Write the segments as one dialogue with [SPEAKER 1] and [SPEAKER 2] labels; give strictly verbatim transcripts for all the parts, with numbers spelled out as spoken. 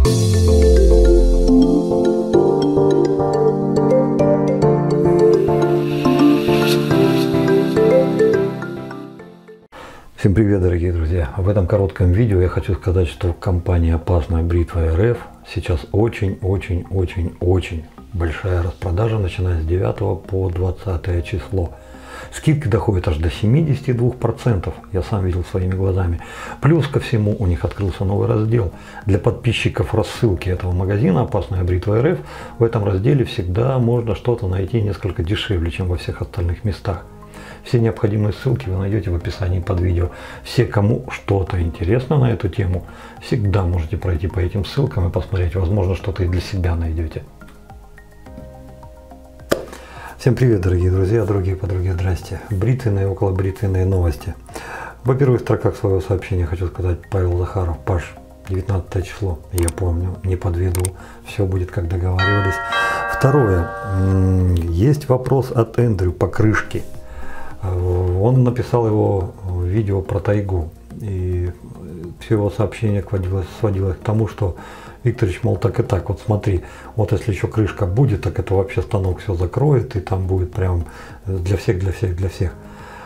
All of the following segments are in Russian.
[SPEAKER 1] Всем привет, дорогие друзья! В этом коротком видео я хочу сказать, что компания Опасная Бритва эр эф сейчас очень-очень-очень-очень большая распродажа, начиная с девятого по двадцатое число. Скидки доходят аж до семидесяти двух процентов, я сам видел своими глазами. Плюс ко всему у них открылся новый раздел. Для подписчиков рассылки этого магазина Опасная Бритва эр эф в этом разделе всегда можно что-то найти несколько дешевле, чем во всех остальных местах. Все необходимые ссылки вы найдете в описании под видео. Все, кому что-то интересно на эту тему, всегда можете пройти по этим ссылкам и посмотреть. Возможно, что-то и для себя найдете. Всем привет, дорогие друзья, другие подруги, здрасте. Бритвенные, около бритвенные новости. Во первых строках своего сообщения хочу сказать: Павел Захаров, Паш, девятнадцатое число, я помню, не подведу, все будет, как договаривались. Второе, есть вопрос от Эндрю по крышке. Он написал его в видео про тайгу, и все его сообщение сводилось, сводилось к тому, что Викторович, мол, так и так, вот смотри, вот если еще крышка будет, так это вообще станок все закроет, и там будет прям для всех, для всех, для всех.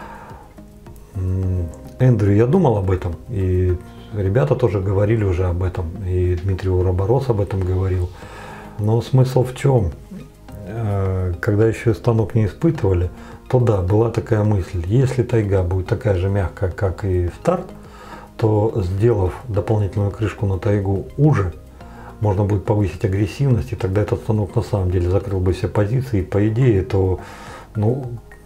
[SPEAKER 1] Эндрю, я думал об этом, и ребята тоже говорили уже об этом, и Дмитрий Уроборос об этом говорил. Но смысл в чем? Когда еще станок не испытывали, то да, была такая мысль, если тайга будет такая же мягкая, как и старт, то, сделав дополнительную крышку на тайгу уже, можно будет повысить агрессивность, и тогда этот станок на самом деле закрыл бы все позиции, и по идее, то, ну,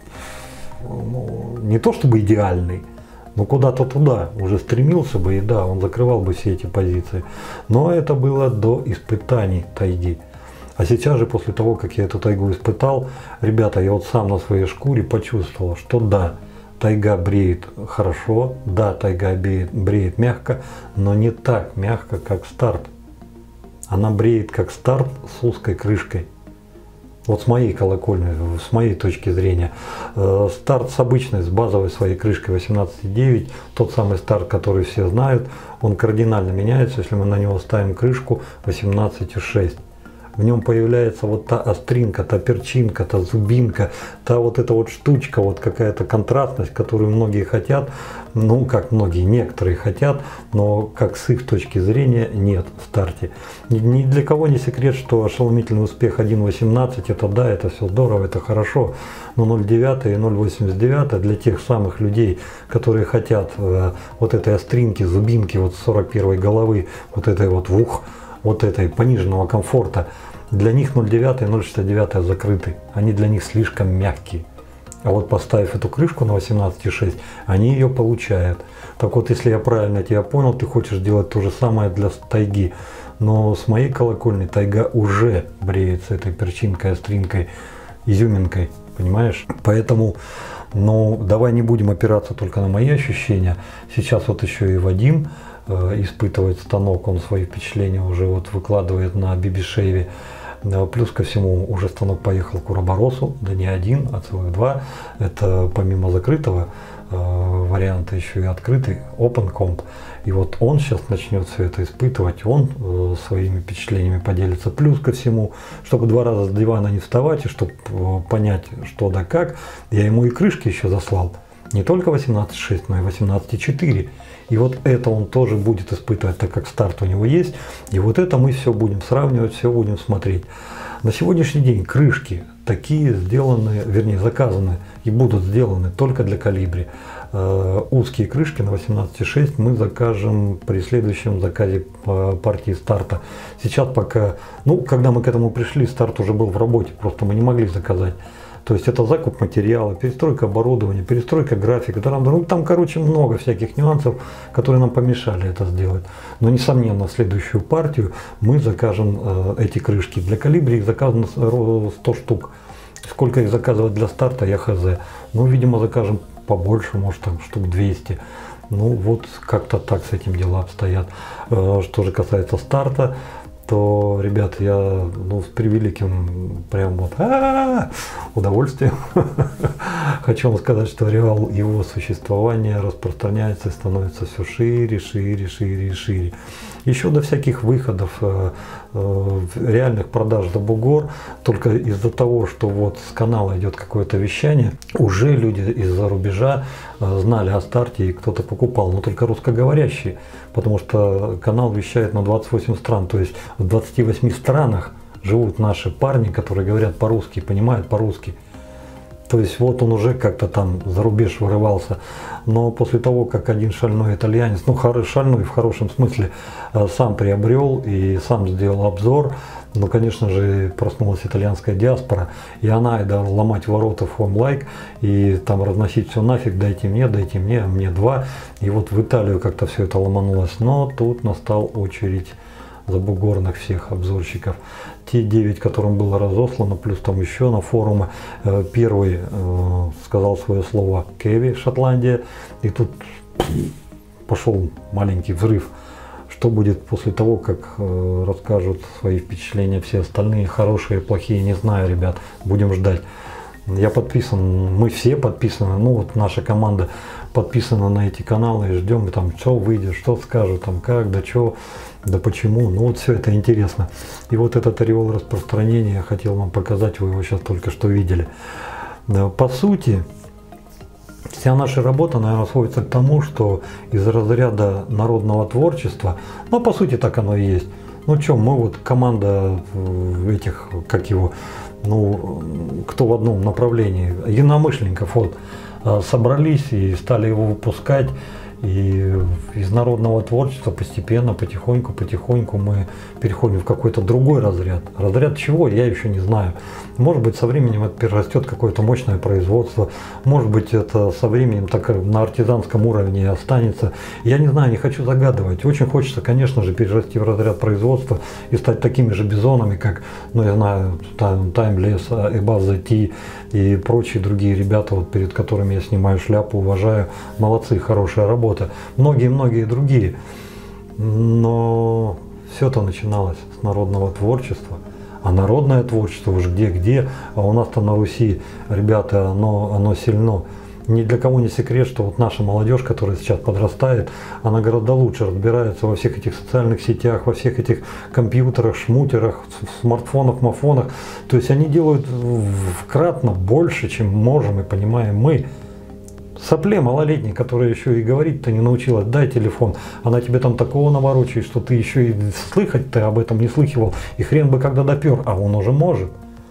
[SPEAKER 1] ну не то чтобы идеальный, но куда-то туда уже стремился бы, и да, он закрывал бы все эти позиции. Но это было до испытаний тайги. А сейчас же, после того, как я эту тайгу испытал, ребята, я вот сам на своей шкуре почувствовал, что да, тайга бреет хорошо, да, тайга бреет, бреет мягко, но не так мягко, как старт. Она бреет как старт с узкой крышкой. Вот с моей колокольни, с моей точки зрения. Старт с обычной, с базовой своей крышкой восемнадцать и девять, тот самый старт, который все знают, он кардинально меняется, если мы на него ставим крышку восемнадцать и шесть. В нем появляется вот та остринка, та перчинка, та зубинка, та вот эта вот штучка, вот какая-то контрастность, которую многие хотят, ну как многие, некоторые хотят, но как с их точки зрения нет в старте. Ни для кого не секрет, что ошеломительный успех один восемнадцать, это да, это все здорово, это хорошо, но ноль девять и ноль восемьдесят девять для тех самых людей, которые хотят э, вот этой остринки, зубинки, вот сорок первой головы, вот этой вот вух, вот этой пониженного комфорта, для них ноль девять и ноль шестьдесят девять закрыты, они для них слишком мягкие. А вот поставив эту крышку на восемнадцать и шесть, они ее получают. Так вот, если я правильно тебя понял, ты хочешь делать то же самое для тайги. Но с моей колокольни тайга уже бреет с этой перчинкой, остринкой, изюминкой, понимаешь? Поэтому, ну, давай не будем опираться только на мои ощущения. Сейчас вот еще и Вадим испытывает станок, он свои впечатления уже вот выкладывает на Бибишеве. Плюс ко всему уже станок поехал к Уроборосу, да не один, а целых два. Это помимо закрытого э, варианта еще и открытый Open Comp. И вот он сейчас начнет все это испытывать, он э, своими впечатлениями поделится. Плюс ко всему, чтобы два раза с дивана не вставать и чтобы э, понять, что да как, я ему и крышки еще заслал. Не только восемнадцать и шесть, но и восемнадцать и четыре. И вот это он тоже будет испытывать, так как старт у него есть. И вот это мы все будем сравнивать, все будем смотреть. На сегодняшний день крышки такие сделаны, вернее заказаны и будут сделаны только для Колибри. Э, узкие крышки на восемнадцать и шесть мы закажем при следующем заказе по партии старта. Сейчас пока, ну когда мы к этому пришли, старт уже был в работе, просто мы не могли заказать. То есть это закуп материала, перестройка оборудования, перестройка графика. Там, ну, там, короче, много всяких нюансов, которые нам помешали это сделать. Но, несомненно, в следующую партию мы закажем э, эти крышки. Для Колибри их заказано сто штук. Сколько их заказывать для старта, я хз. Ну, видимо, закажем побольше, может, там штук двести. Ну, вот как-то так с этим дела обстоят. Э, что же касается старта, то, ребят, я ну, с превеликим прям вот а-а-а, удовольствием хочу вам сказать, что реал его существования распространяется и становится все шире, шире, шире и шире. Еще до всяких выходов э, э, реальных продаж за бугор, только из-за того, что вот с канала идет какое-то вещание, уже люди из-за рубежа э, знали о старте и кто-то покупал, но только русскоговорящие, потому что канал вещает на двадцать восемь стран, то есть в двадцати восьми странах живут наши парни, которые говорят по-русски, понимают по-русски. То есть вот он уже как-то там за рубеж вырывался. Но после того, как один шальной итальянец, ну шальной в хорошем смысле, сам приобрел и сам сделал обзор, ну конечно же проснулась итальянская диаспора, и она и дала ломать ворота в Home Like и там разносить все нафиг, дайте мне, дайте мне, мне два. И вот в Италию как-то все это ломанулось. Но тут настал очередь забугорных всех обзорщиков. Те девять, которым было разослано, плюс там еще на форуме. Первый э, сказал свое слово Кеви, Шотландия. И тут пошел маленький взрыв. Что будет после того, как э, расскажут свои впечатления все остальные, хорошие, плохие, не знаю, ребят. Будем ждать. Я подписан, мы все подписаны, ну вот наша команда подписана на эти каналы и ждем, там, что выйдет, что скажут, там, как, да что, да почему, ну вот все это интересно. И вот этот ореол распространения я хотел вам показать, вы его сейчас только что видели. По сути, вся наша работа, наверное, сводится к тому, что из разряда народного творчества, ну по сути так оно и есть. Ну что, мы вот команда этих, как его, ну, кто в одном направлении, единомышленников, вот, собрались и стали его выпускать. И из народного творчества постепенно, потихоньку, потихоньку мы переходим в какой-то другой разряд. Разряд чего, я еще не знаю. Может быть, со временем это перерастет какое-то мощное производство. Может быть, это со временем так на артизанском уровне и останется. Я не знаю, не хочу загадывать. Очень хочется, конечно же, перерасти в разряд производства и стать такими же бизонами, как, ну, я знаю, Timeless, Above the Tea и прочие другие ребята, вот, перед которыми я снимаю шляпу, уважаю. Молодцы, хорошая работа. Многие-многие другие. Но все это начиналось с народного творчества. А народное творчество уж где-где, а у нас-то на Руси, ребята, оно, оно сильно. Ни для кого не секрет, что вот наша молодежь, которая сейчас подрастает, она гораздо лучше разбирается во всех этих социальных сетях, во всех этих компьютерах, шмутерах, смартфонах, мафонах. То есть они делают вкратно больше, чем можем и понимаем мы. Сопле малолетней, которая еще и говорить-то не научилась, дай телефон, она тебе там такого наворочает, что ты еще и слыхать-то об этом не слыхивал, и хрен бы когда допер, а он уже может.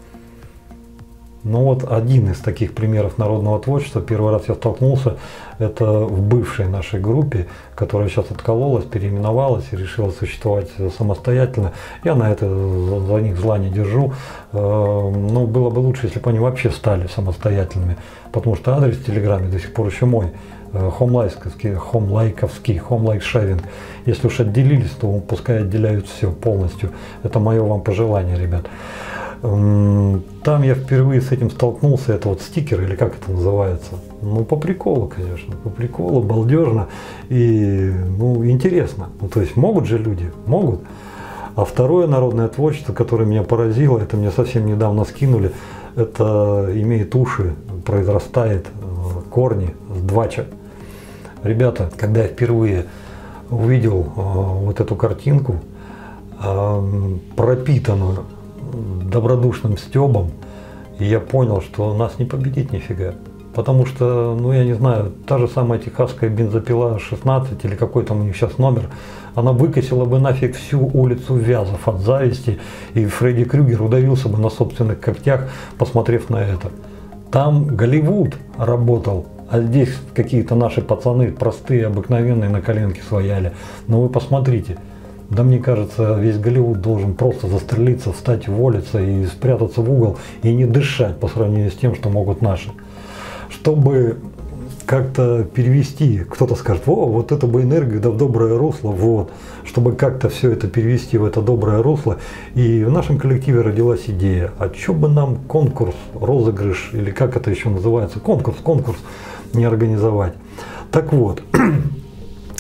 [SPEAKER 1] Ну вот один из таких примеров народного творчества, первый раз я столкнулся, это в бывшей нашей группе, которая сейчас откололась, переименовалась и решила существовать самостоятельно. Я на это за них зла не держу, но было бы лучше, если бы они вообще стали самостоятельными, потому что адрес в Телеграме до сих пор еще мой, хомлайковский, хомлайковский, хомлайк шеринг. Если уж отделились, то пускай отделяют все полностью. Это мое вам пожелание, ребят. Там я впервые с этим столкнулся, это вот стикер, или как это называется. Ну, по приколу, конечно, по приколу, балдежно и, ну, интересно. Ну, то есть могут же люди, могут. А второе народное творчество, которое меня поразило, это мне совсем недавно скинули, это имеет уши, произрастает, корни с двача. Ребята, когда я впервые увидел вот эту картинку, пропитанную добродушным стёбом, и я понял, что нас не победить нифига. Потому что, ну я не знаю, та же самая техасская бензопила шестнадцать или какой там у них сейчас номер, она выкосила бы нафиг всю улицу Вязов от зависти, и Фредди Крюгер удавился бы на собственных когтях, посмотрев на это. Там Голливуд работал, а здесь какие-то наши пацаны простые, обыкновенные, на коленке свояли. Но вы посмотрите. Да мне кажется, весь Голливуд должен просто застрелиться, встать, уволиться и спрятаться в угол и не дышать по сравнению с тем, что могут наши. Чтобы как-то перевести, кто-то скажет, о, вот это бы энергия, да в доброе русло, вот. Чтобы как-то все это перевести в это доброе русло. И в нашем коллективе родилась идея, а что бы нам конкурс, розыгрыш, или как это еще называется, конкурс, конкурс не организовать. Так вот.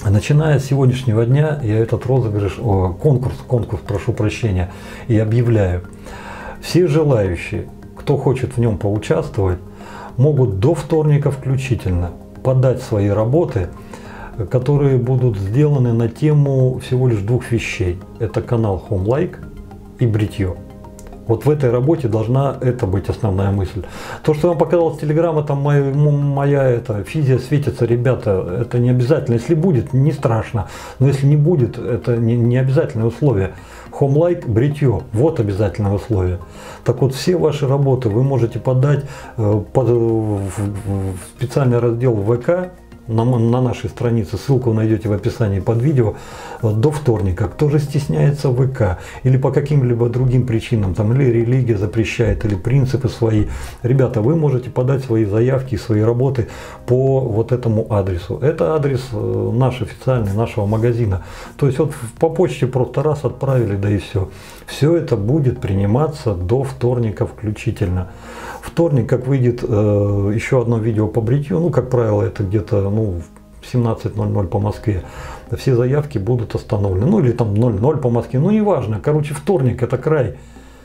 [SPEAKER 1] Начиная с сегодняшнего дня я этот розыгрыш, о, конкурс, конкурс, прошу прощения, и объявляю. Все желающие, кто хочет в нем поучаствовать, могут до вторника включительно подать свои работы, которые будут сделаны на тему всего лишь двух вещей. Это канал HomeLike и бритье. Вот в этой работе должна это быть основная мысль. То, что я вам показал с телеграмма, там моя, моя это, физия светится, ребята, это не обязательно. Если будет, не страшно. Но если не будет, это не, не обязательное условие. HomeLike, бритье, вот обязательное условие. Так вот, все ваши работы вы можете подать э, под, в, в специальный раздел ВК. На, на нашей странице, ссылку вы найдете в описании под видео, до вторника. Кто же стесняется ВК или по каким-либо другим причинам, там, или религия запрещает, или принципы свои, ребята, вы можете подать свои заявки, свои работы по вот этому адресу. Это адрес наш официальный, нашего магазина. То есть вот по почте просто раз отправили, да и все. Все это будет приниматься до вторника включительно. Вторник, как выйдет э, еще одно видео по бритью, ну, как правило, это где-то ну, в семнадцать ноль ноль по Москве, все заявки будут остановлены. Ну, или там ноль ноль по Москве, ну, неважно. Короче, вторник – это край.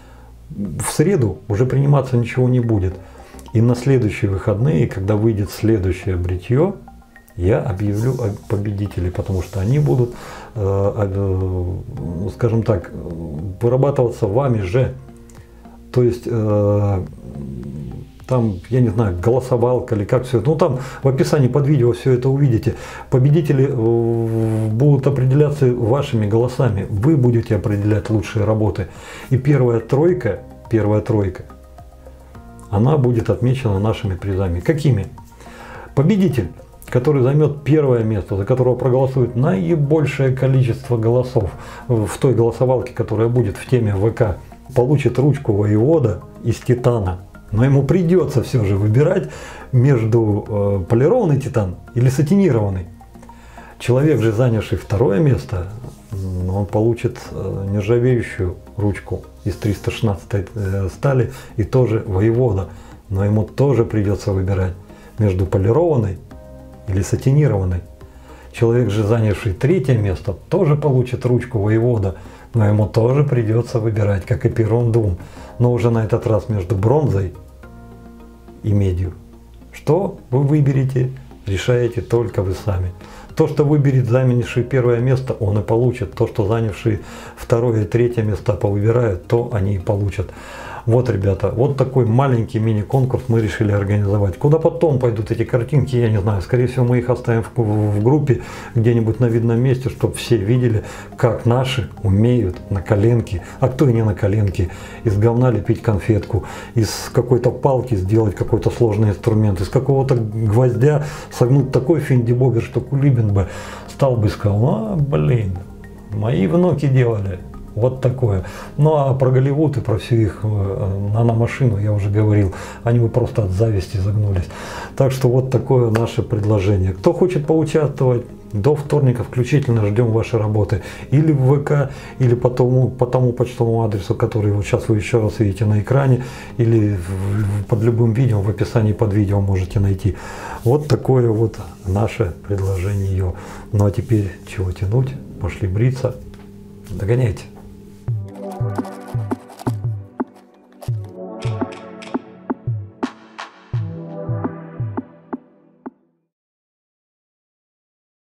[SPEAKER 1] В среду уже приниматься ничего не будет. И на следующие выходные, когда выйдет следующее бритье, я объявлю победителей, потому что они будут, э, скажем так, вырабатываться вами же. То есть, э, там, я не знаю, голосовалка или как все это. Ну, там в описании под видео все это увидите. Победители э, будут определяться вашими голосами. Вы будете определять лучшие работы. И первая тройка, первая тройка, она будет отмечена нашими призами. Какими? Победитель, который займет первое место, за которого проголосует наибольшее количество голосов в той голосовалке, которая будет в теме ВК, получит ручку воевода из титана. Но ему придется все же выбирать между э, полированный титан или сатинированный. Человек же, занявший второе место, он получит э, нержавеющую ручку из триста шестнадцатой э, стали и тоже воевода. Но ему тоже придется выбирать между полированной или сатинированной. Человек же, занявший третье место, тоже получит ручку воевода. Но ему тоже придется выбирать, как и Перун Дум, но уже на этот раз между бронзой и медью. Что вы выберете, решаете только вы сами. То, что выберет занявший первое место, он и получит. То, что занявшие второе и третье места повыбирают, то они и получат. Вот, ребята, вот такой маленький мини-конкурс мы решили организовать. Куда потом пойдут эти картинки, я не знаю. Скорее всего, мы их оставим в, в группе где-нибудь на видном месте, чтобы все видели, как наши умеют на коленке, а кто и не на коленке, из говна лепить конфетку, из какой-то палки сделать какой-то сложный инструмент, из какого-то гвоздя согнуть такой финдибобер, что Кулибин бы стал бы и сказал: а, блин, мои внуки делали. Вот такое. Ну а про Голливуд и про всю их наномашину я уже говорил. Они бы просто от зависти загнулись. Так что вот такое наше предложение. Кто хочет поучаствовать, до вторника включительно ждем ваши работы. Или в ВК, или по тому, по тому почтовому адресу, который вот сейчас вы еще раз видите на экране. Или в, под любым видео, в описании под видео можете найти. Вот такое вот наше предложение. Ну а теперь чего тянуть? Пошли бриться. Догоняйте.